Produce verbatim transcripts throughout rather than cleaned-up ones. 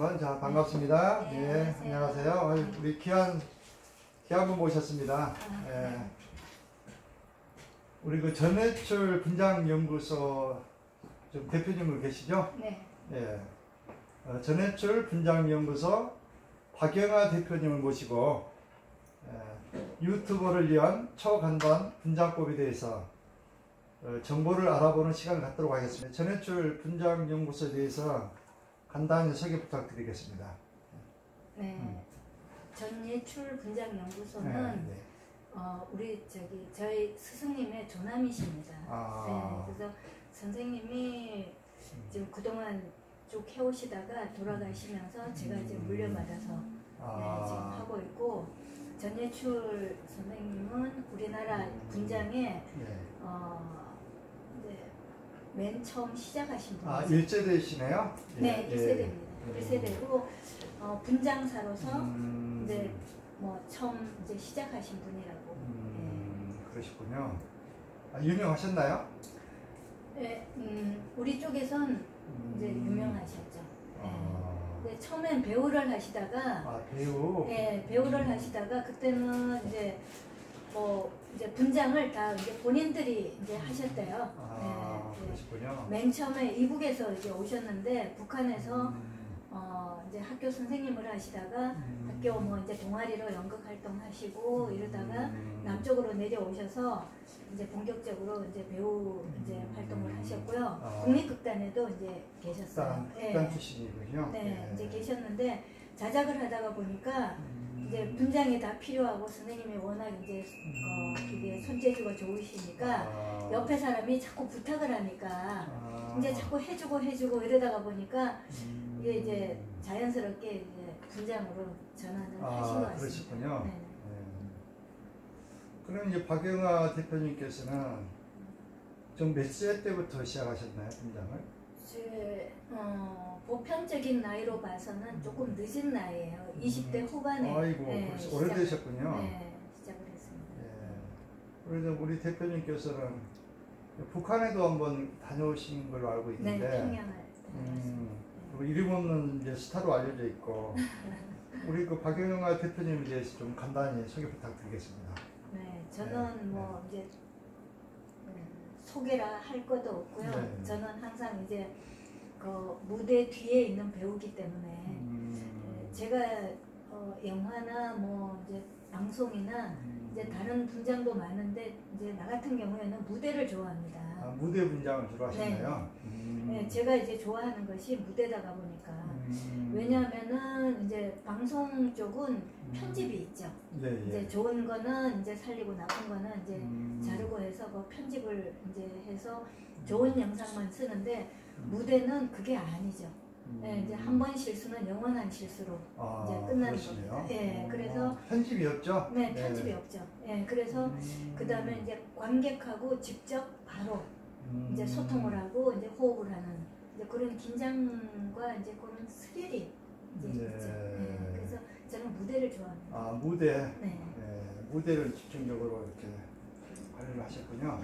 한번. 자, 반갑습니다. 네, 예, 안녕하세요. 안녕하세요. 어, 우리 귀한, 귀한 분 모셨습니다. 아, 예. 네. 우리 그 전해출 분장연구소 좀 대표님으로 계시죠? 네. 예. 어, 전해출 분장연구소 박영아 대표님을 모시고 예, 유튜버를 위한 초간단 분장법에 대해서 어, 정보를 알아보는 시간을 갖도록 하겠습니다. 전해출 분장연구소에 대해서 간단히 소개 부탁드리겠습니다. 네. 음. 전예출 분장연구소는 네, 네. 어, 우리 저기 저희 스승님의 조남이십니다. 아. 네. 그래서 선생님이 지금 그동안 쭉 해오시다가 돌아가시면서 제가 이제 물려받아서 아. 네, 지금 하고 있고, 전예출 선생님은 우리나라 분장에 네. 어, 이제 맨 처음 시작하신 분이죠. 아, 일 세대시네요? 네, 예, 일 세대입니다. 예. 일 세대고 어, 분장사로서 음, 이제 뭐 처음 이제 시작하신 분이라고. 음, 그러시군요. 아, 유명하셨나요? 네, 음, 우리 쪽에선 이제 음. 유명하셨죠. 네. 아, 근데 처음엔 배우를 하시다가, 아, 배우? 네, 배우를 하시다가 그때는 이제 뭐 이제 분장을 다 이제 본인들이 이제 하셨대요. 아, 네, 네. 그러시군요. 맨 처음에 이북에서 이제 오셨는데 북한에서 음, 어, 이제 학교 선생님을 하시다가 음. 학교 뭐 이제 동아리로 연극 활동하시고 이러다가 음. 남쪽으로 내려오셔서 이제 본격적으로 이제 배우 이제 음. 활동을 하셨고요. 아. 국립극단에도 이제 계셨어요. 극단, 극단 출신이군요. 네, 네. 이제 계셨는데 자작을 하다가 보니까 음. 이제 분장이 다 필요하고 선생님이 워낙 이제 어, 이게 손재주가 좋으시니까 아. 옆에 사람이 자꾸 부탁을 하니까 아. 이제 자꾸 해주고 해주고 이러다가 보니까 음. 이게 이제 자연스럽게 이제 분장으로 전환을 아, 하신 것 같습니다. 그러시군요. 네. 네. 그럼 이제 박영아 대표님께서는 좀 몇 세 때부터 시작하셨나요, 분장을? 제 어, 보편적인 나이로 봐서는 조금 늦은 나이에요. 이십 대 후반에. 아이고, 네, 벌써 시작- 오래되셨군요. 네, 시작을 했습니다. 예. 그래서 우리 대표님께서는 북한에도 한번 다녀오신 걸로 알고 네, 있는데, 평양을 다녔습니다. 음, 그리고 이름 없는 이제 스타로 알려져 있고, 우리 그 박영아 대표님에 대해서 좀 간단히 소개 부탁드리겠습니다. 네, 저는 네, 뭐 이제 음, 소개라 할 것도 없고요. 네. 저는 항상 이제 그 무대 뒤에 있는 배우기 때문에 음, 제가 어, 영화나 뭐 이제 방송이나 음, 이제 다른 분장도 많은데 이제 나 같은 경우에는 무대를 좋아합니다. 아, 무대 분장을 주로 하시나요? 음, 네, 제가 이제 좋아하는 것이 무대다가 보니까 음, 왜냐하면은 이제 방송 쪽은 편집이 있죠. 예, 예. 이제 좋은 거는 이제 살리고 나쁜 거는 이제 음, 자르고 해서 그 편집을 이제 해서 좋은 영상만 쓰는데 음, 무대는 그게 아니죠. 음, 네, 이제 한 번 실수는 영원한 실수로 아, 이제 끝나는 그러시네요. 겁니다. 예, 어, 그래서 편집이 없죠? 네, 편집이 없죠. 예, 그래서 음, 그 다음에 이제 관객하고 직접 바로 음, 이제 소통을 하고 이제 호흡을 하는 이제 그런 긴장과 이제 그런 스릴이 이제 네. 있죠. 네, 그래서 저는 무대를 좋아합니다. 아, 무대. 네. 네, 무대를 집중적으로 이렇게 관리를 하셨군요.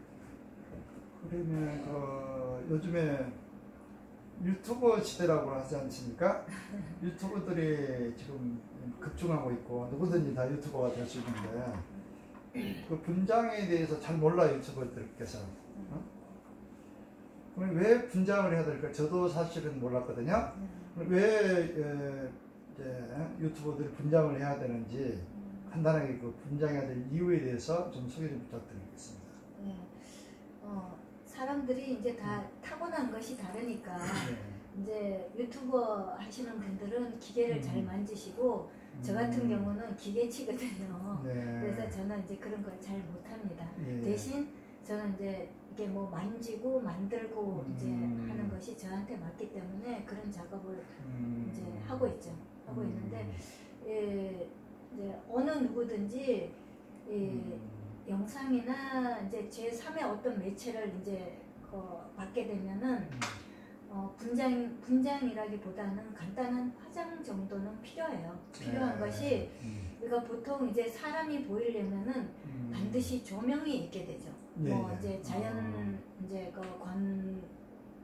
그러면 그 요즘에 유튜버 시대라고 하지 않습니까? 유튜버들이 지금 급증하고 있고 누구든지 다 유튜버가 될 수 있는데 그 분장에 대해서 잘 몰라요, 유튜버들께서. 어? 그럼 왜 분장을 해야 될까? 저도 사실은 몰랐거든요. 왜 에, 이제 유튜버들이 분장을 해야 되는지 간단하게 그 분장해야 될 이유에 대해서 좀 소개 좀 부탁드리겠습니다. 네. 어, 사람들이 이제 다 타고난 것이 다르니까 네. 이제 유튜버 하시는 분들은 기계를 음. 잘 만지시고 저 같은 경우는 기계치거든요. 네. 그래서 저는 이제 그런 걸 잘 못합니다. 예. 대신 저는 이제 이게 뭐 만지고 만들고 음. 이제 하는 것이 저한테 맞기 때문에 그런 작업을 음. 이제 하고 있죠. 하고 음. 있는데 예, 이제 어느 누구든지 이 음. 영상이나 이제 제삼의 어떤 매체를 이제 어, 받게 되면은 음. 어, 분장 분장이라기보다는 간단한 화장 정도는 필요해요. 필요한 네. 것이 음. 우리가 보통 이제 사람이 보이려면은 음. 반드시 조명이 있게 되죠. 예, 뭐 예. 이제 자연 아. 이제 그관 뭐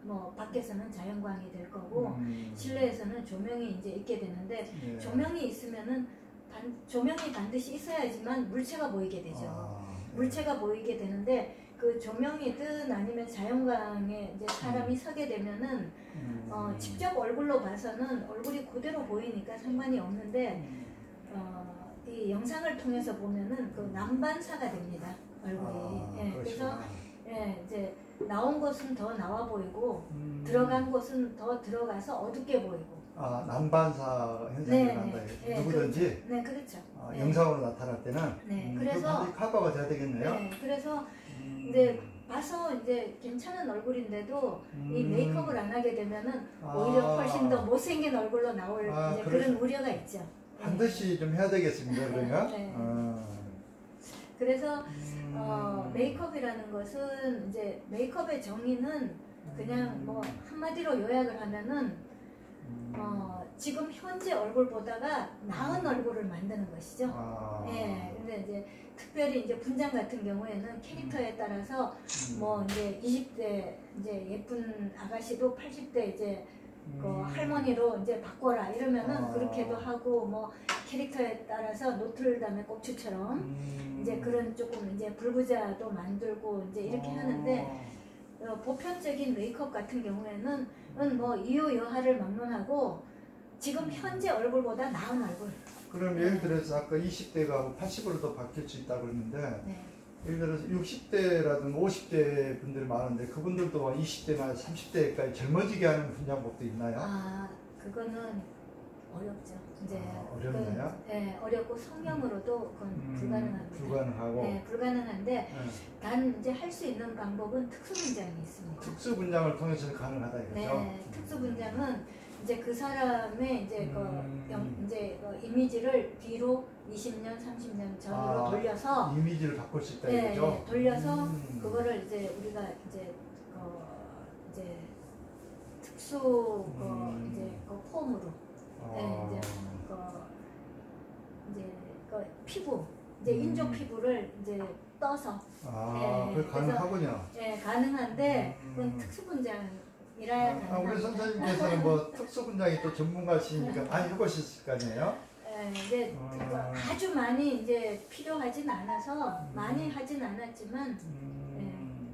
밖에서는 자연광이 될 거고 음. 실내에서는 조명이 이제 있게 되는데 예. 조명이 있으면은 반, 조명이 반드시 있어야지만 물체가 보이게 되죠. 아, 예. 물체가 보이게 되는데 그 조명이든 아니면 자연광에 이제 사람이 음. 서게 되면은 음. 어, 직접 얼굴로 봐서는 얼굴이 그대로 보이니까 상관이 없는데 음. 어, 이 영상을 통해서 보면은 그 남반사가 됩니다. 얼굴이. 아, 예, 그래서 예, 이제 나온 곳은 더 나와 보이고 음. 들어간 곳은 더 들어가서 어둡게 보이고. 아, 난반사 현상이 네, 난다. 네, 누구든지 그, 네, 그렇죠. 아, 네. 영상으로 나타날 때는 네, 음, 그래서 그 커버가 돼야 되겠네요. 네, 그래서 음. 이제 봐서 이제 괜찮은 얼굴인데도 음. 이 메이크업을 안 하게 되면은 아. 오히려 훨씬 더 못생긴 얼굴로 나올 아, 이제 그러시- 그런 우려가 있죠. 반드시 좀 해야 되겠습니다. 그러면. 네. 아. 그래서 음. 어, 메이크업이라는 것은 이제 메이크업의 정의는 그냥 뭐 한마디로 요약을 하면은 음. 어, 지금 현재 얼굴보다가 나은 얼굴을 만드는 것이죠. 아. 예, 근데 이제 특별히 이제 분장 같은 경우에는 캐릭터에 따라서 음. 뭐 이제 이십 대 이제 예쁜 아가씨도 팔십 대 이제 그 음. 할머니로 이제 바꿔라 이러면은 아. 그렇게도 하고 뭐 캐릭터에 따라서 노틀담의 꼭지처럼 음. 이제 그런 조금 이제 불구자도 만들고 이제 이렇게 아. 하는데 어, 보편적인 메이크업 같은 경우에는 은 뭐 이유여하를 막론하고 지금 현재 얼굴보다 나은 얼굴. 그럼 예를 들어서 아까 이십 대가 팔십으로도 바뀔 수 있다고 그랬는데 네. 예를 들어서 육십 대라든가 오십 대 분들이 많은데 그분들도 이십 대나 삼십 대까지 젊어지게 하는 분장법도 있나요? 아 그거는 어렵죠. 이제 아, 어렵나요? 그, 네, 어렵고 성형으로도 그건 음, 불가능합니다. 불가능하고 네, 불가능한데 네. 단 이제 할 수 있는 방법은 특수 분장이 있습니다. 특수 분장을 통해서 가능하다 이거죠? 네, 특수 분장은 이제 그 사람의 이제 음. 그 영, 이제 그 이미지를 뒤로 이십 년, 삼십 년 전으로 아, 돌려서 이미지를 바꿀 수 있다 네, 이거죠? 네, 돌려서 음. 그거를 이제 우리가 이제 어 이제 특수 그 음. 이제 그 폼으로 아. 네, 이제 그 이제 그 피부 이제 음. 인조 피부를 이제 떠서 아, 네, 그게 가능하군요. 예 가능한데 음. 그건 특수 분장이라 아, 가능합니다. 우리 선생님께서는 뭐 특수 분장이 또 전문가시니까 많이 해보셨을 거 아니에요? 예, 이제 아. 그거 아주 많이 이제 필요하진 않아서 음. 많이 하진 않았지만 음.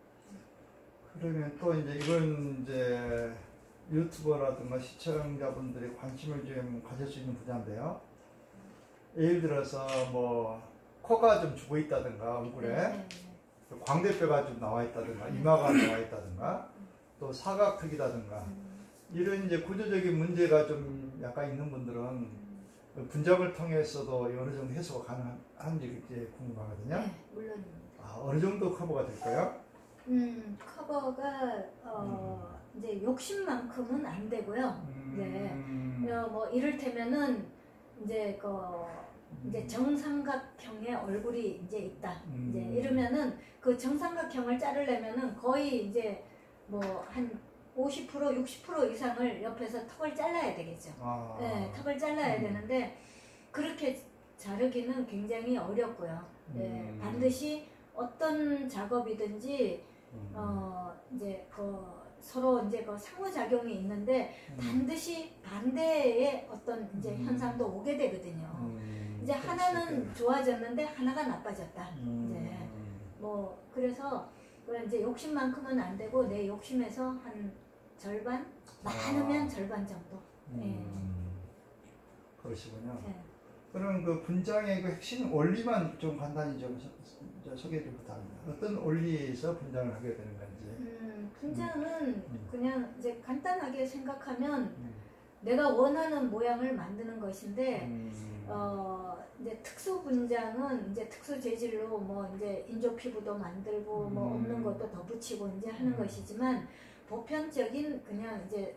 그러면 또 이제 이건 이제 유튜버라든가 시청자분들이 관심을 좀 가질 수 있는 분야인데요. 예를 들어서 뭐 코가 좀 죽어 있다든가 얼굴에 네, 네, 또 광대뼈가 좀 나와 있다든가 이마가 나와 있다든가 또 사각턱이라든가 음, 이런 이제 구조적인 문제가 좀 약간 있는 분들은 음. 분장을 통해서도 어느 정도 해소가 가능한지 이제 궁금하거든요. 네, 물론입니다. 아, 어느 정도 커버가 될까요? 음, 커버가 어, 이제 욕심만큼은 안 되고요. 음. 네. 어, 뭐 이를테면은 이제 그 이제 정삼각형의 얼굴이 이제 있다. 음. 이제 이러면은 그 정삼각형을 자르려면은 거의 이제 뭐 한 오십 퍼센트 육십 퍼센트 이상을 옆에서 턱을 잘라야 되겠죠. 아. 네, 턱을 잘라야 음. 되는데 그렇게 자르기는 굉장히 어렵고요. 네, 음. 반드시 어떤 작업이든지 음. 어 이제 그 서로 이제 그 상호작용이 있는데 음. 반드시 반대의 어떤 이제 음. 현상도 오게 되거든요. 음. 이제 하나는 좋아졌는데 하나가 나빠졌다. 음. 이제 뭐 그래서 그런 이제 욕심만큼은 안 되고 내 욕심에서 한 절반 많으면 아. 절반 정도. 음. 그러시군요. 네. 그럼 그 분장의 그 핵심 원리만 좀 간단히 좀 소, 저 소개 좀 부탁합니다. 어떤 원리에서 분장을 하게 되는 건지. 음, 분장은 음. 그냥 이제 간단하게 생각하면 음. 내가 원하는 모양을 만드는 것인데 음. 어 이제 특수 분장은 이제 특수 재질로 뭐 이제 인조 피부도 만들고 뭐 음. 없는 것도 더 붙이고 이제 하는 음. 것이지만 보편적인 그냥 이제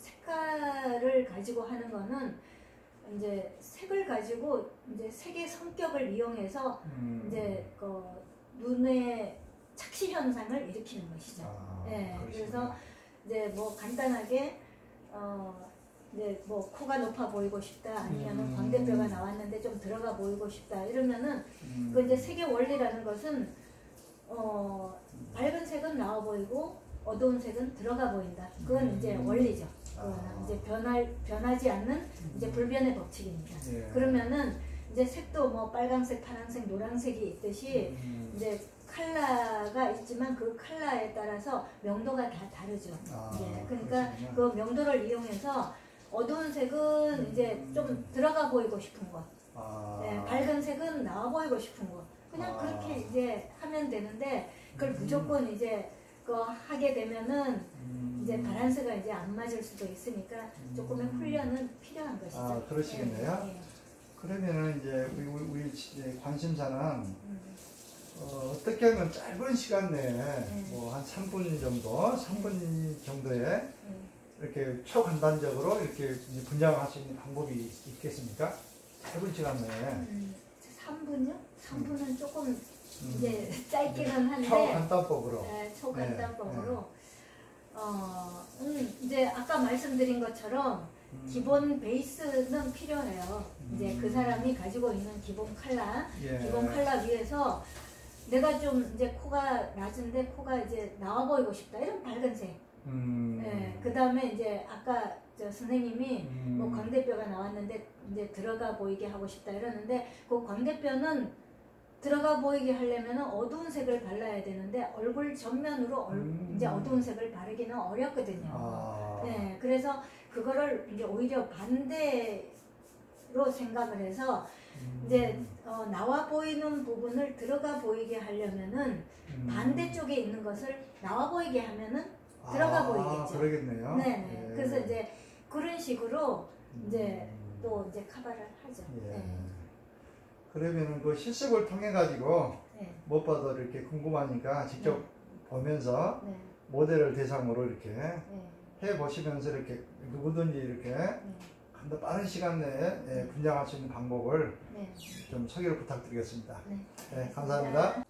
색깔을 가지고 하는 거는 이제 색을 가지고 이제 색의 성격을 이용해서 음. 이제 그 눈의 착시 현상을 일으키는 것이죠. 아, 예, 그러시구나. 그래서 이제 뭐 간단하게 어 이제 뭐 코가 높아 보이고 싶다 아니면은 음. 광대뼈가 나왔는데 좀 들어가 보이고 싶다 이러면은 음. 그 이제 색의 원리라는 것은 어 밝은 색은 나와 보이고 어두운 색은 들어가 보인다. 그건 음. 이제 원리죠. 그거는 아. 이제 변할 변하지 않는 이제 불변의 법칙입니다. 예. 그러면은 이제 색도 뭐 빨강색, 파란색, 노란색이 있듯이 음. 이제 컬러가 있지만 그 컬러에 따라서 명도가 다 다르죠. 아, 예, 그러니까 그렇군요. 그 명도를 이용해서 어두운 색은 이제 좀 들어가 보이고 싶은 것, 아. 예, 밝은 색은 나와 보이고 싶은 것, 그냥 아. 그렇게 이제 하면 되는데 그걸 음. 무조건 이제 그 하게 되면은 음. 이제 바란스가 이제 안 맞을 수도 있으니까 조금의 음. 훈련은 필요한 것이죠. 아, 그러시겠네요. 예, 예. 그러면은 이제 우리, 우리, 우리 이제 관심사는 음. 어, 어떻게 하면 짧은 시간 내에 네. 뭐 한 삼 분 정도, 삼 분 정도에 음. 이렇게 초간단적으로 이렇게 이제 분장할 수 있는 방법이 있겠습니까? 짧은 시간 내에. 음, 삼 분요? 삼 분은 조금 음. 이제 짧기는 한데 초간단법으로. 네, 초간단법으로 어, 음, 이제 아까 말씀드린 것처럼 음. 기본 베이스는 필요해요. 이제 그 음. 사람이 가지고 있는 기본 컬러, 예. 기본 컬러 위에서 내가 좀 이제 코가 낮은데 코가 이제 나와 보이고 싶다. 이런 밝은 색. 음. 네, 그 다음에 이제 아까 저 선생님이 음. 뭐 광대뼈가 나왔는데 이제 들어가 보이게 하고 싶다 이러는데 그 광대뼈는 들어가 보이게 하려면 어두운 색을 발라야 되는데 얼굴 전면으로 얼, 음. 이제 어두운 색을 바르기는 어렵거든요. 아. 네, 그래서 그거를 이제 오히려 반대로 생각을 해서 음. 이제 어, 나와 보이는 부분을 들어가 보이게 하려면은 음. 반대쪽에 있는 것을 나와 보이게 하면은 들어가 아, 보이겠죠. 그러겠네요. 네네. 예. 그래서 이제 그런 식으로 이제 음. 또 이제 커버를 하죠. 예. 네. 그러면은 그 실습을 통해 가지고 네. 무엇보다 이렇게 궁금하니까 직접 네. 보면서 네. 모델을 대상으로 이렇게 네. 해 보시면서 이렇게 누구든지 이렇게 네. 더 빠른 시간 내에 예, 분장할 수 있는 방법을 네. 좀 소개를 부탁드리겠습니다. 네. 네, 감사합니다.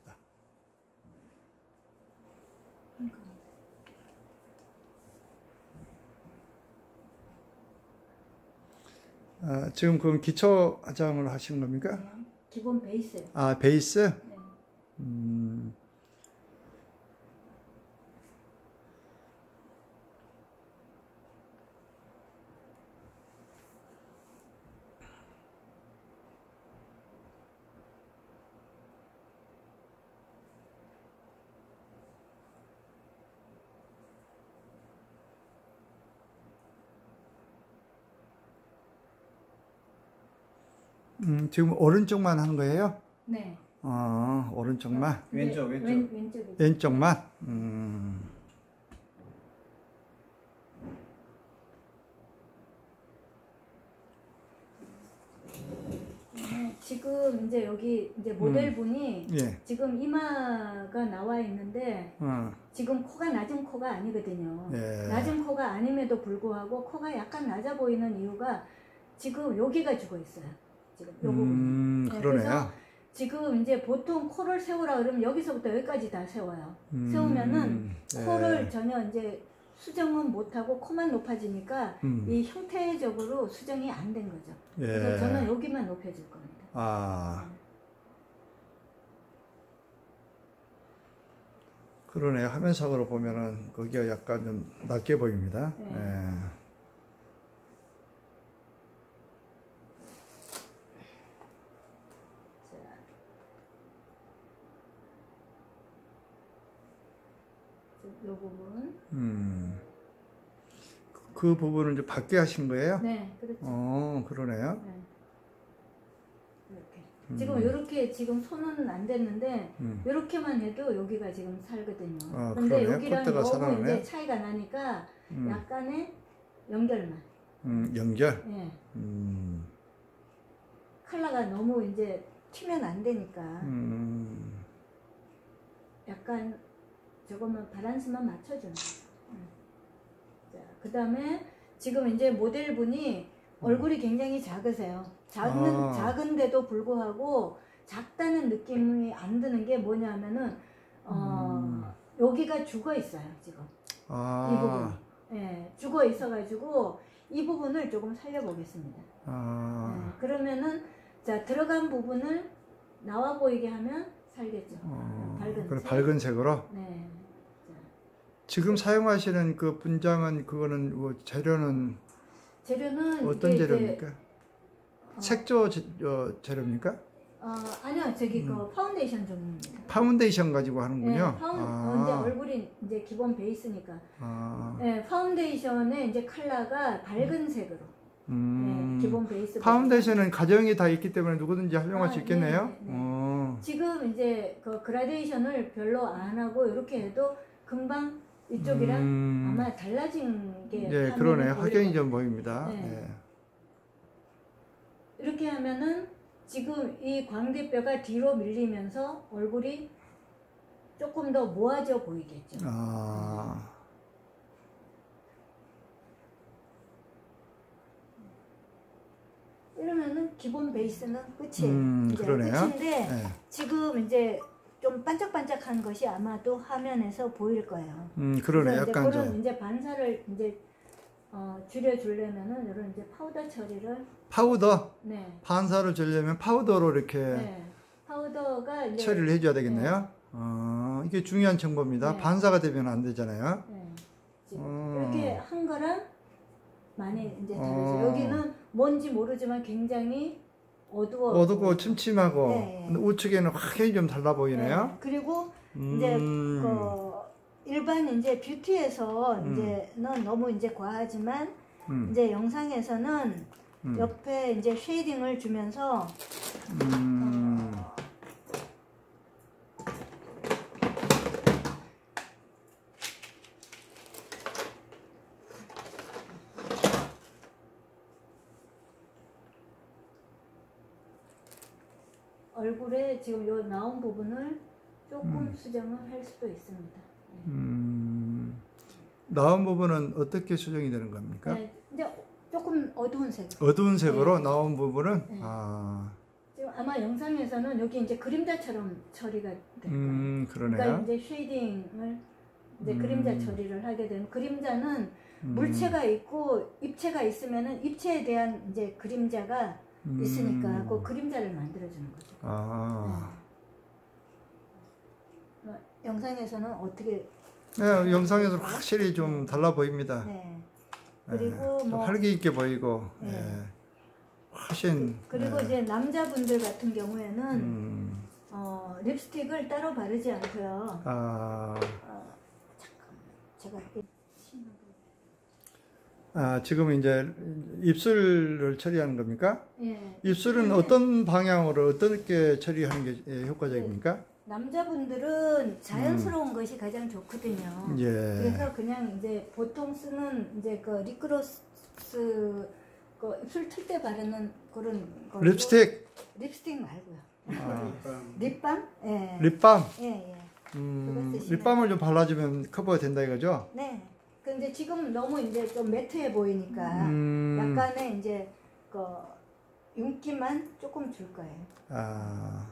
아, 지금 그럼 기초 화장을 하시는 겁니까? 네. 기본 베이스. 아, 베이스? 네. 음, 음, 지금 오른쪽만 하는 거예요? 네. 어, 오른쪽만? 네. 왼쪽, 왼쪽. 왼, 왼쪽이죠. 왼쪽만? 음. 네. 지금 이제 여기 이제 모델분이 예. 지금 이마가 나와 있는데 어, 지금 코가 낮은 코가 아니거든요. 예. 낮은 코가 아님에도 불구하고 코가 약간 낮아 보이는 이유가 지금 여기가 죽어 있어요. 지금 요 부분. 음, 네, 그러네요. 그래서 지금 이제 보통 코를 세우라 그러면 여기서부터 여기까지 다 세워요. 음, 세우면은 예. 코를 전혀 이제 수정은 못하고 코만 높아지니까 음, 이 형태적으로 수정이 안 된 거죠. 예. 그래서 저는 여기만 높여줄 겁니다. 아, 그러네요. 화면상으로 보면은 거기가 약간 좀 낮게 보입니다. 네. 예. 자. 요 부분. 음. 그, 그 부분을 이제 밖에 하신 거예요? 네, 그렇죠. 어, 그러네요. 네. 이렇게. 음. 지금 이렇게 지금 손은 안 됐는데 음. 이렇게만 해도 여기가 지금 살거든요. 아, 근데 그러네요. 여기랑 콧대가 너무 살아나네. 이제 차이가 나니까 음. 약간의 연결만. 음, 연결? 예. 음. 컬러가 너무 이제 튀면 안 되니까 음. 약간 저거만 바란스만 맞춰주는 거죠. 음. 자, 그 다음에 지금 이제 모델분이 얼굴이 굉장히 작으세요. 작은, 아. 작은데도 불구하고 작다는 느낌이 안 드는 게 뭐냐면은, 어, 음. 여기가 죽어 있어요, 지금. 이 아. 부분이. 예, 죽어 있어가지고 이 부분을 조금 살려보겠습니다. 아. 예, 그러면은, 자, 들어간 부분을 나와 보이게 하면 살겠죠. 어, 밝은 그래, 색. 밝은 색으로? 네. 자, 지금 사용하시는 그 분장은 그거는 뭐 재료는 재료는 어떤 이게 재료입니까? 이제, 어, 색조 재- 어, 재료입니까? 어, 아니요, 저기 음. 그 파운데이션 종류입니다. 파운데이션 가지고 하는군요. 네, 파운, 어, 아, 이제 얼굴이 이제 기본 베이스니까. 아, 네, 파운데이션의 이제 컬러가 밝은 색으로. 음, 네, 기본 베이스. 파운데이션은 가정이 다 있기 때문에 누구든지 활용할 아, 수 있겠네요. 네, 네, 네. 어, 지금 이제 그 그라데이션을 별로 안 하고 이렇게 해도 금방 이쪽이랑 음, 아마 달라진 게. 네, 화면에 그러네. 보일 확연히 거예요. 좀 보입니다. 네. 네. 이렇게 하면은 지금 이 광대뼈가 뒤로 밀리면서 얼굴이 조금 더 모아져 보이겠죠. 아, 이러면은 기본 베이스는 끝이에요. 음, 이제 그러네요. 끝인데 네. 지금 이제 좀 반짝반짝한 것이 아마도 화면에서 보일 거예요. 음, 그러네. 그래서 이제 약간 그런 좀 이제 반사를 이제 어, 줄여주려면은 이런 이제 파우더 처리를. 파우더, 네. 반사를 주려면 파우더로 이렇게 네. 파우더가 이제. 처리를 해줘야 되겠네요. 어, 이게 중요한 정보입니다. 네. 반사가 되면 안 되잖아요. 네. 지금 어. 이렇게 한 거랑 많이 이제 다르죠. 어. 여기는 뭔지 모르지만 굉장히 어두워. 어둡고 보이고. 침침하고 네. 근데 우측에는 확연히 좀 달라 보이네요. 네. 그리고 음, 이제 그 일반 이제 뷰티에서 음. 이제는 너무 이제 과하지만 음, 이제 영상에서는 음, 옆에 이제 쉐이딩을 주면서 음, 어, 얼굴에 지금 요 나온 부분을 조금 음. 수정을 할 수도 있습니다. 음. 나온 부분은 어떻게 수정이 되는 겁니까? 네, 이제 조금 어두운 색. 어두운 색으로 네. 나온 부분은 네. 아, 지금 아마 영상에서는 여기 이제 그림자처럼 처리가 될 거예요. 음, 그러니까 그러네요. 이제 쉐이딩을 이제 음. 그림자 처리를 하게 되면 그림자는 음, 물체가 있고 입체가 있으면은 입체에 대한 이제 그림자가 음. 있으니까 그 그림자를 만들어주는 거죠. 아, 네. 영상에서는 어떻게? 네, 영상에서 확실히 좀 달라 보입니다. 네. 네, 그리고 좀 뭐 활기 있게 보이고, 네. 예, 훨씬. 그리고 네. 이제 남자분들 같은 경우에는 음, 어, 립스틱을 따로 바르지 않고요. 아, 어, 잠깐만, 제가 이렇게 아, 지금 이제 입술을 처리하는 겁니까? 예. 입술은 네. 어떤 방향으로 어떻게 처리하는 게 예, 효과적입니까? 남자분들은 자연스러운 것이 가장 좋거든요. 예. 그래서 그냥 이제 보통 쓰는 이제 그 립그로스 그 입술 틀 때 바르는 그런 거. 립스틱, 립스틱 말고요. 아, 립밤? 예. 립밤. 예, 예. 음, 그거 쓰시면- 립밤을 좀 발라주면 커버가 된다 이거죠? 네. 근데 지금 너무 이제 좀 매트해 보이니까 음, 약간의 이제 그 윤기만 조금 줄 거예요. 아,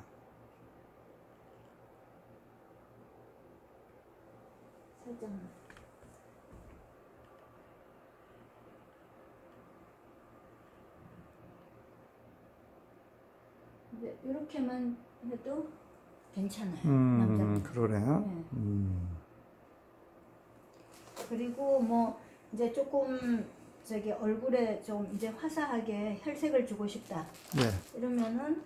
살짝만. 이제 이렇게만 해도 괜찮아요. 음, 남자분. 그러네요. 네. 음, 그리고 뭐 이제 조금 저기 얼굴에 좀 이제 화사하게 혈색을 주고 싶다. 예. 이러면은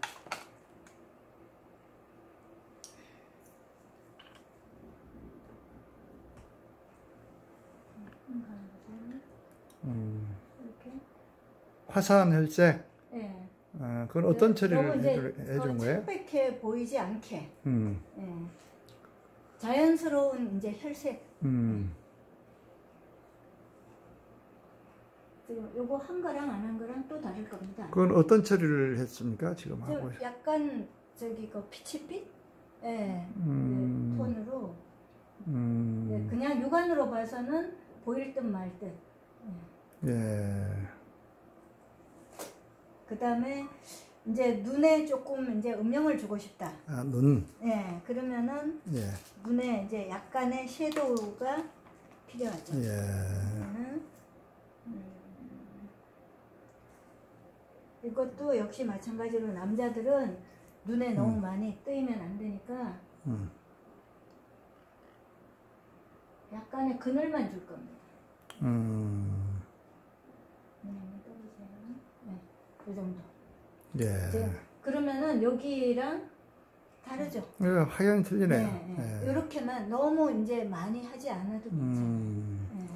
음, 이렇게. 화사한 혈색. 예. 아, 그건 어떤 처리를 너무 이제 해줄- 해준 그 거예요? 창백해 보이지 않게. 음, 예. 자연스러운 이제 혈색. 음, 지금 요거 한 거랑 안 한 거랑 또 다를 겁니다. 그건 어떤 처리를 했습니까? 지금 저 하고. 약간 저기 그 피치빛? 예. 음, 네, 톤으로. 음, 네, 그냥 육안으로 봐서는 보일 듯 말 듯. 예. 그 다음에 이제 눈에 조금 이제 음영을 주고 싶다. 아, 눈. 예. 그러면은 예. 눈에 이제 약간의 섀도우가 필요하죠. 예. 그러면은 음, 이것도 역시 마찬가지로 남자들은 눈에 너무 음. 많이 뜨이면 안 되니까 음, 약간의 그늘만 줄 겁니다. 음. 네, 떨어져요. 네, 이 정도. 예. 이제 그러면은 여기랑 다르죠. 예, 하얀 틀리네요. 네, 네. 예. 이렇게만 너무 이제 많이 하지 않아도 괜찮아요. 음. 네.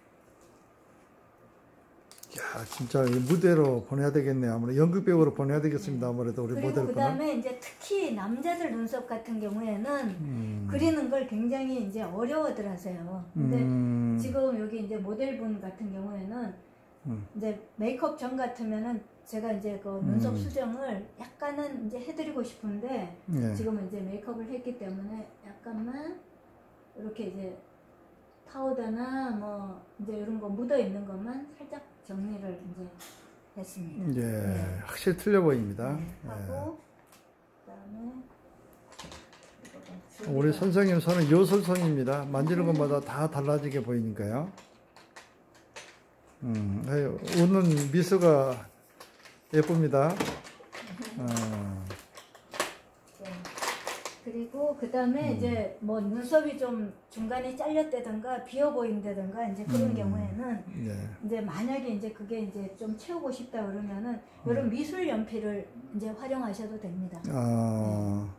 야, 진짜 이 무대로 보내야 되겠네요. 아무래도 연극 배우로 보내야 되겠습니다. 아무래도 우리 그리고 모델 그 분은. 다음에 이제 특히 남자들 눈썹 같은 경우에는 음. 그리는 걸 굉장히 이제 어려워들 하세요. 근데 음. 지금 여기 이제 모델분 같은 경우에는 음. 이제 메이크업 전 같으면은 제가 이제 그 눈썹 음. 수정을 약간은 이제 해드리고 싶은데 예. 지금은 이제 메이크업을 했기 때문에 약간만 이렇게 이제 파우더나 뭐 이제 이런 거 묻어 있는 것만 살짝 정리를 이제 했습니다. 예. 네. 확실히 틀려 보입니다. 네, 예. 하고 그다음에 우리 선생님 손은 요술손입니다. 만지는 것마다 다 달라지게 보이니까요. 음, 아유, 웃는 미소가 예쁩니다. 어. 네. 그리고 그 다음에 음. 이제 뭐 눈썹이 좀 중간에 잘렸다든가 비어 보인다든가 이제 그런 음. 경우에는 예. 이제 만약에 이제 그게 이제 좀 채우고 싶다 그러면은 이런 미술 연필을 이제 활용하셔도 됩니다. 아,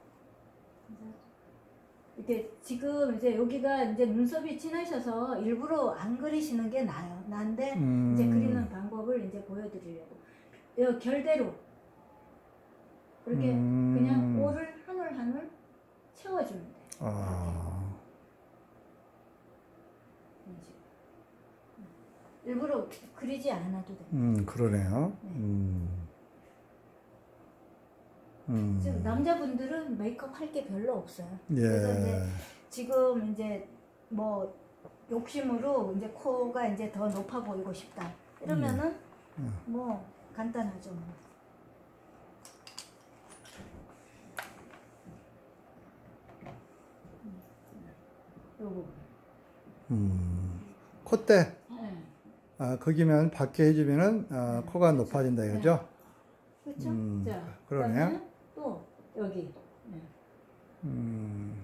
이게 지금 이제 여기가 이제 눈썹이 진하셔서 일부러 안 그리시는 게 나아요. 난데 음. 이제 그리는 방법을 이제 보여드리려고. 이 결대로 그렇게 음. 그냥 오를 한 올 한 올 채워주면 돼요. 아, 이런 식으로. 일부러 그리지 않아도 돼요. 음, 그러네요. 네. 음. 음. 지금 남자분들은 메이크업 할 게 별로 없어요. 예. 그래서 이제 지금 이제 뭐 욕심으로 이제 코가 이제 더 높아 보이고 싶다. 이러면은 음. 뭐 간단하죠. 뭐. 요거. 음. 콧대. 네. 아, 거기면 밖에 해주면은 아, 코가 높아진다 이거죠? 그렇죠? 음, 자, 그러네요. 그다음에 또 여기. 네. 음.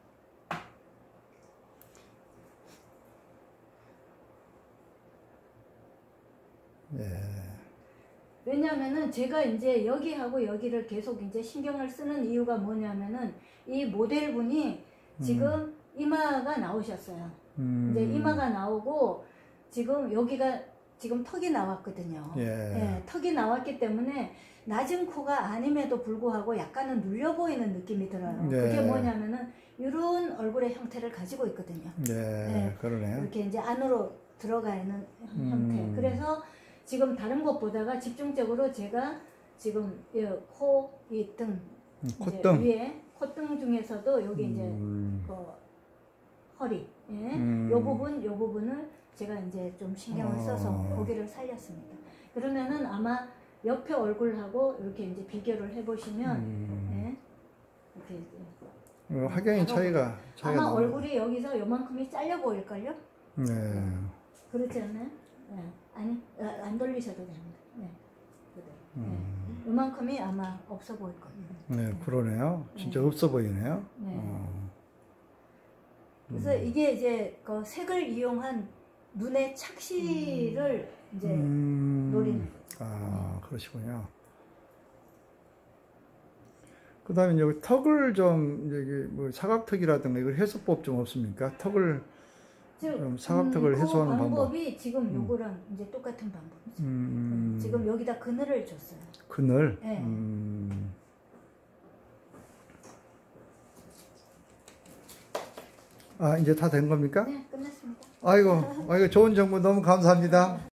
예. 왜냐하면은 제가 이제 여기하고 여기를 계속 이제 신경을 쓰는 이유가 뭐냐면은 이 모델분이 지금 음. 이마가 나오셨어요. 음. 이제 이마가 나오고 지금 여기가 지금 턱이 나왔거든요. 예. 예, 턱이 나왔기 때문에 낮은 코가 아님에도 불구하고 약간은 눌려 보이는 느낌이 들어요. 예. 그게 뭐냐면은 이런 얼굴의 형태를 가지고 있거든요. 예. 네. 그러네요. 이렇게 이제 안으로 들어가 있는 음. 형태. 그래서 지금 다른 것보다가 집중적으로 제가 지금 이 코, 이 등, 음, 이제 콧등. 위에 콧등 중에서도 여기 이제 음. 그 허리, 예, 음. 요 부분, 요 부분을 제가 이제 좀 신경을 써서 어. 고기를 살렸습니다. 그러면은 아마 옆에 얼굴하고 이렇게 이제 비교를 해보시면, 음. 예, 이렇게 이제 어, 확연히 차이가 차이가 아마 나네요. 얼굴이 여기서 요만큼이 잘려 보일걸요? 네. 그렇지 않나요? 네. 아니, 아, 안 돌리셔도 됩니다. 네. 그대로. 음. 네. 요만큼이 아마 없어 보일 겁니다. 네, 그러네요. 진짜 네. 없어 보이네요. 네. 어. 그래서 이게 이제 그 색을 이용한 눈의 착시를 이제 음. 노리는 거죠. 아, 그러시군요. 그 다음에 여기 턱을 좀, 여기 뭐 사각턱이라든가 이걸 해소법 좀 없습니까? 턱을, 즉, 좀 사각턱을 그 해소하는 방법이 지금 요거랑 이제 똑같은 방법이죠. 음, 지금 여기다 그늘을 줬어요. 그늘? 네. 음. 아, 이제 다 된 겁니까? 네, 끝났습니다. 아이고, 아이고, 좋은 정보 너무 감사합니다.